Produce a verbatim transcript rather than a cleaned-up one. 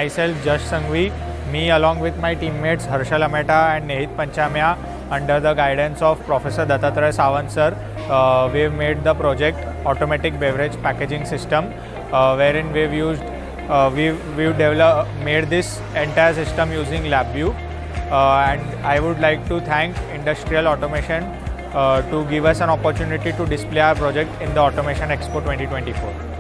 myself, Jash Sanghvi, me along with my teammates Harshal, Ameta and Nehit Panchamia, under the guidance of Professor Dattatray Sawant sir, uh, we've made the project Automatic Beverage Packaging System, uh, wherein we've used, uh, we've, we've developed, made this entire system using LabVIEW. Uh, and I would like to thank Industrial Automation uh, to give us an opportunity to display our project in the Automation Expo twenty twenty-four.